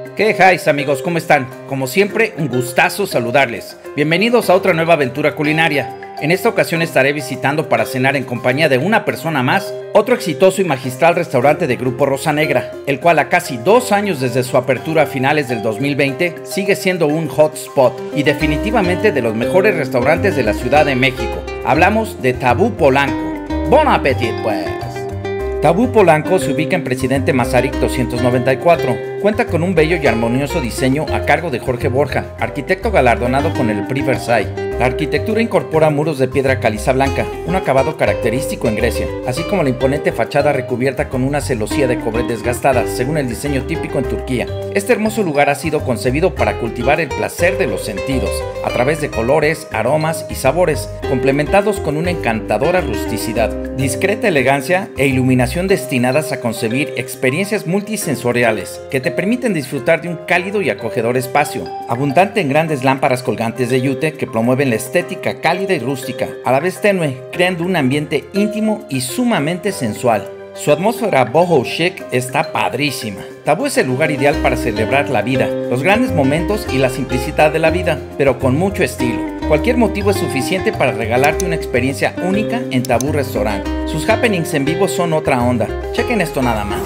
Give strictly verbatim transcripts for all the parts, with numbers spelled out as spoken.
¿Qué dejáis, amigos? ¿Cómo están? Como siempre, un gustazo saludarles. Bienvenidos a otra nueva aventura culinaria. En esta ocasión estaré visitando para cenar en compañía de una persona más otro exitoso y magistral restaurante de Grupo Rosa Negra, el cual a casi dos años desde su apertura a finales del dos mil veinte sigue siendo un hotspot y definitivamente de los mejores restaurantes de la Ciudad de México. Hablamos de Tabú Polanco. ¡Bon appetit, pues! Tabú Polanco se ubica en Presidente Masaryk doscientos noventa y cuatro. Cuenta con un bello y armonioso diseño a cargo de Jorge Borja, arquitecto galardonado con el Prix Versailles. La arquitectura incorpora muros de piedra caliza blanca, un acabado característico en Grecia, así como la imponente fachada recubierta con una celosía de cobre desgastada, según el diseño típico en Turquía. Este hermoso lugar ha sido concebido para cultivar el placer de los sentidos, a través de colores, aromas y sabores, complementados con una encantadora rusticidad, discreta elegancia e iluminación destinadas a concebir experiencias multisensoriales que te permiten disfrutar de un cálido y acogedor espacio, abundante en grandes lámparas colgantes de yute que promueven la estética cálida y rústica, a la vez tenue, creando un ambiente íntimo y sumamente sensual. Su atmósfera boho chic está padrísima. Tabú es el lugar ideal para celebrar la vida, los grandes momentos y la simplicidad de la vida, pero con mucho estilo. Cualquier motivo es suficiente para regalarte una experiencia única en Tabú Restaurant. Sus happenings en vivo son otra onda. Chequen esto nada más.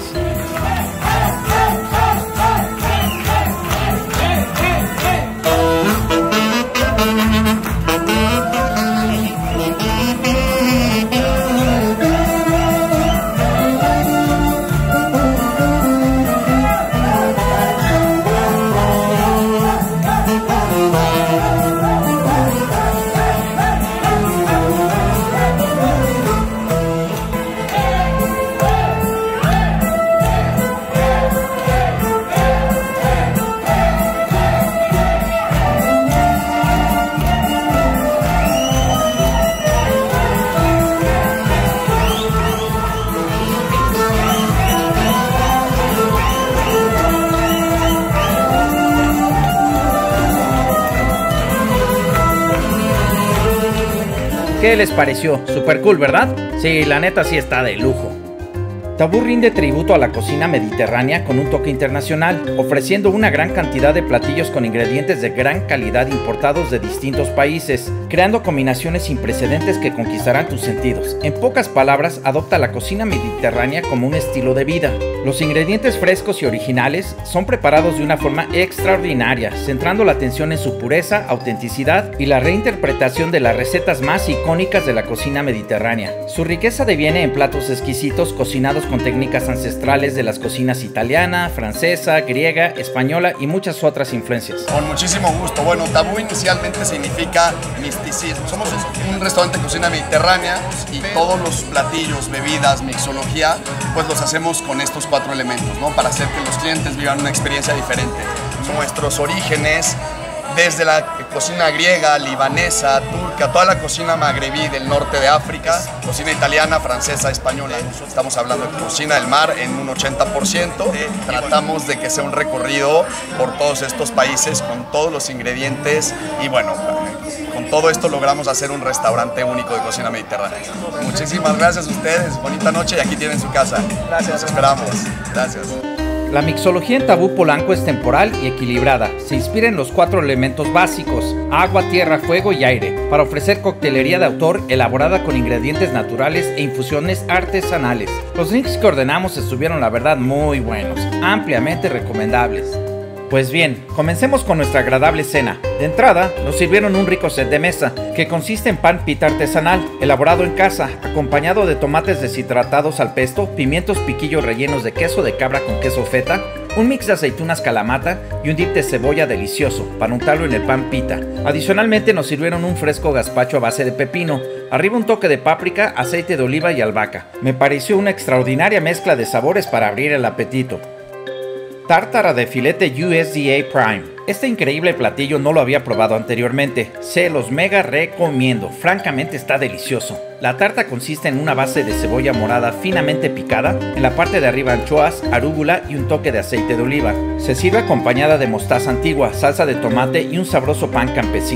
¿Qué les pareció? Super cool, ¿verdad? Sí, la neta sí está de lujo. Tabú rinde tributo a la cocina mediterránea con un toque internacional, ofreciendo una gran cantidad de platillos con ingredientes de gran calidad importados de distintos países, creando combinaciones sin precedentes que conquistarán tus sentidos. En pocas palabras, adopta la cocina mediterránea como un estilo de vida. Los ingredientes frescos y originales son preparados de una forma extraordinaria, centrando la atención en su pureza, autenticidad y la reinterpretación de las recetas más icónicas de la cocina mediterránea. Su riqueza deviene en platos exquisitos cocinados con técnicas ancestrales de las cocinas italiana, francesa, griega, española y muchas otras influencias. Con muchísimo gusto. Bueno, Tabú inicialmente significa misticismo. Somos un restaurante de cocina mediterránea y todos los platillos, bebidas, mixología, pues los hacemos con estos cuatro elementos, ¿no? Para hacer que los clientes vivan una experiencia diferente. Nuestros orígenes, desde la cocina griega, libanesa, turca, toda la cocina magrebí del norte de África, cocina italiana, francesa, española. Estamos hablando de cocina del mar en un ochenta por ciento. Tratamos de que sea un recorrido por todos estos países con todos los ingredientes y bueno, con todo esto logramos hacer un restaurante único de cocina mediterránea. Muchísimas gracias a ustedes, bonita noche y aquí tienen su casa. Gracias, los esperamos. Gracias. La mixología en Tabú Polanco es temporal y equilibrada. Se inspira en los cuatro elementos básicos: agua, tierra, fuego y aire, para ofrecer coctelería de autor elaborada con ingredientes naturales e infusiones artesanales. Los drinks que ordenamos estuvieron, la verdad, muy buenos, ampliamente recomendables. Pues bien, comencemos con nuestra agradable cena. De entrada, nos sirvieron un rico set de mesa, que consiste en pan pita artesanal, elaborado en casa, acompañado de tomates deshidratados al pesto, pimientos piquillos rellenos de queso de cabra con queso feta, un mix de aceitunas kalamata y un dip de cebolla delicioso, para untarlo en el pan pita. Adicionalmente nos sirvieron un fresco gazpacho a base de pepino, arriba un toque de páprica, aceite de oliva y albahaca. Me pareció una extraordinaria mezcla de sabores para abrir el apetito. Tártara de filete U S D A Prime. Este increíble platillo no lo había probado anteriormente, se los mega recomiendo, francamente está delicioso. La tarta consiste en una base de cebolla morada finamente picada, en la parte de arriba anchoas, arúgula y un toque de aceite de oliva. Se sirve acompañada de mostaza antigua, salsa de tomate y un sabroso pan campesino.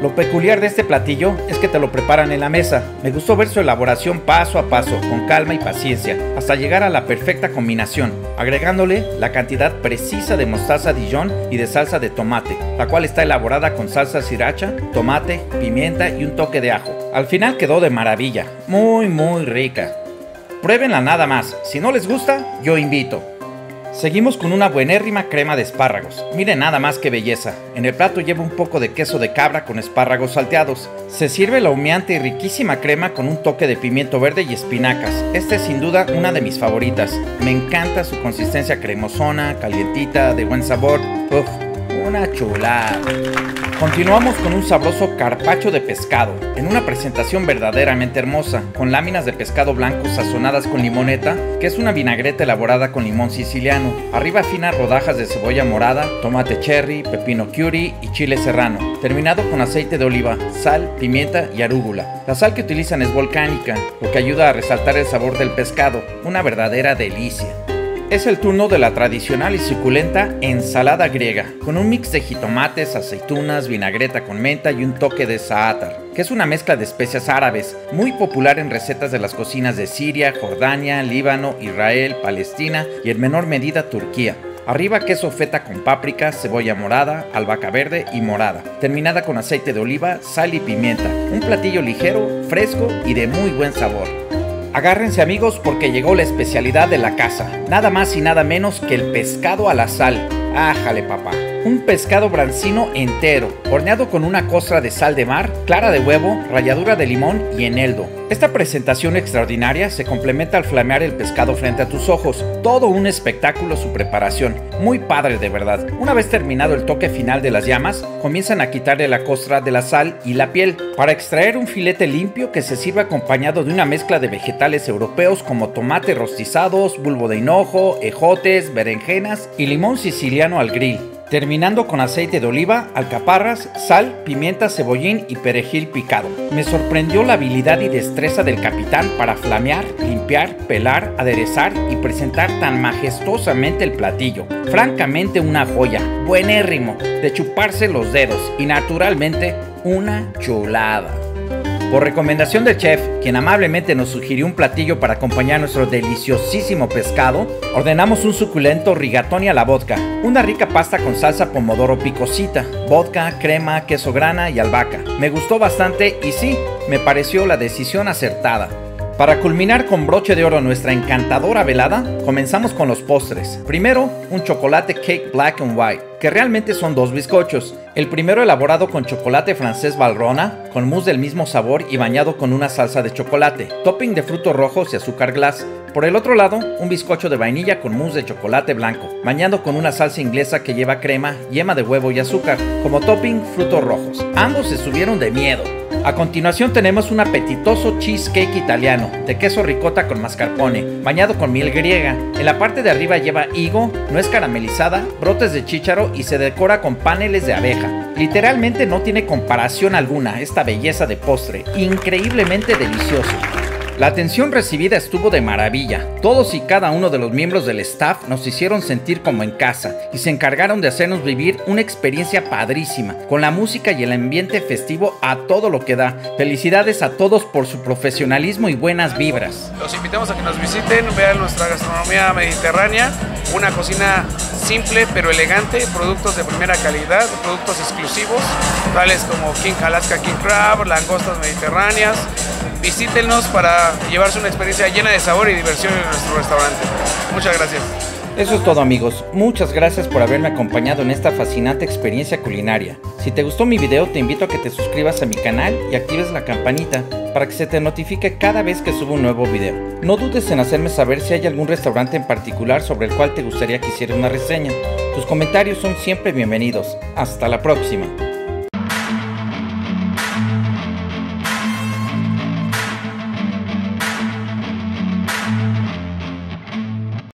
Lo peculiar de este platillo es que te lo preparan en la mesa. Me gustó ver su elaboración paso a paso, con calma y paciencia, hasta llegar a la perfecta combinación, agregándole la cantidad precisa de mostaza Dijon y de salsa de tomate, la cual está elaborada con salsa sriracha, tomate, pimienta y un toque de ajo. Al final quedó de maravilla, muy muy rica. Pruébenla nada más, si no les gusta, yo invito. Seguimos con una buenérrima crema de espárragos. Miren nada más qué belleza. En el plato lleva un poco de queso de cabra con espárragos salteados. Se sirve la humeante y riquísima crema con un toque de pimiento verde y espinacas. Esta es sin duda una de mis favoritas. Me encanta su consistencia cremosona, calientita, de buen sabor. Uf, una chulada. Continuamos con un sabroso carpaccio de pescado, en una presentación verdaderamente hermosa, con láminas de pescado blanco sazonadas con limoneta, que es una vinagreta elaborada con limón siciliano. Arriba finas rodajas de cebolla morada, tomate cherry, pepino curry y chile serrano, terminado con aceite de oliva, sal, pimienta y arúgula. La sal que utilizan es volcánica, lo que ayuda a resaltar el sabor del pescado, una verdadera delicia. Es el turno de la tradicional y suculenta ensalada griega, con un mix de jitomates, aceitunas, vinagreta con menta y un toque de za'atar, que es una mezcla de especias árabes, muy popular en recetas de las cocinas de Siria, Jordania, Líbano, Israel, Palestina y en menor medida Turquía. Arriba queso feta con páprica, cebolla morada, albahaca verde y morada, terminada con aceite de oliva, sal y pimienta. Un platillo ligero, fresco y de muy buen sabor. Agárrense amigos porque llegó la especialidad de la casa, nada más y nada menos que el pescado a la sal. ¡Ájale papá! Un pescado brancino entero, horneado con una costra de sal de mar, clara de huevo, ralladura de limón y eneldo. Esta presentación extraordinaria se complementa al flamear el pescado frente a tus ojos. Todo un espectáculo su preparación, muy padre de verdad. Una vez terminado el toque final de las llamas, comienzan a quitarle la costra de la sal y la piel, para extraer un filete limpio que se sirve acompañado de una mezcla de vegetales europeos como tomates rostizados, bulbo de hinojo, ejotes, berenjenas y limón siciliano al grill, terminando con aceite de oliva, alcaparras, sal, pimienta, cebollín y perejil picado. Me sorprendió la habilidad y destreza del capitán para flamear, limpiar, pelar, aderezar y presentar tan majestuosamente el platillo. Francamente una joya, buenérrimo, de chuparse los dedos y naturalmente una chulada. Por recomendación del chef, quien amablemente nos sugirió un platillo para acompañar nuestro deliciosísimo pescado, ordenamos un suculento rigatoni a la vodka, una rica pasta con salsa pomodoro picosita, vodka, crema, queso grana y albahaca. Me gustó bastante y sí, me pareció la decisión acertada. Para culminar con broche de oro nuestra encantadora velada, comenzamos con los postres. Primero, un chocolate cake black and white, que realmente son dos bizcochos. El primero elaborado con chocolate francés Valrhona, con mousse del mismo sabor y bañado con una salsa de chocolate, topping de frutos rojos y azúcar glass. Por el otro lado, un bizcocho de vainilla con mousse de chocolate blanco, bañado con una salsa inglesa que lleva crema, yema de huevo y azúcar, como topping frutos rojos. Ambos se subieron de miedo. A continuación tenemos un apetitoso cheesecake italiano, de queso ricota con mascarpone, bañado con miel griega. En la parte de arriba lleva higo, nuez caramelizada, brotes de chícharo y se decora con paneles de abeja. Literalmente no tiene comparación alguna esta belleza de postre, increíblemente delicioso. La atención recibida estuvo de maravilla. Todos y cada uno de los miembros del staff nos hicieron sentir como en casa y se encargaron de hacernos vivir una experiencia padrísima, con la música y el ambiente festivo a todo lo que da. Felicidades a todos por su profesionalismo y buenas vibras. Los invitamos a que nos visiten, vean nuestra gastronomía mediterránea, una cocina simple pero elegante, productos de primera calidad, productos exclusivos, tales como King Alaska King Crab, langostas mediterráneas. Visítenos para llevarse una experiencia llena de sabor y diversión en nuestro restaurante. Muchas gracias. Eso es todo amigos, muchas gracias por haberme acompañado en esta fascinante experiencia culinaria. Si te gustó mi video te invito a que te suscribas a mi canal y actives la campanita para que se te notifique cada vez que subo un nuevo video. No dudes en hacerme saber si hay algún restaurante en particular sobre el cual te gustaría que hiciera una reseña. Tus comentarios son siempre bienvenidos. Hasta la próxima.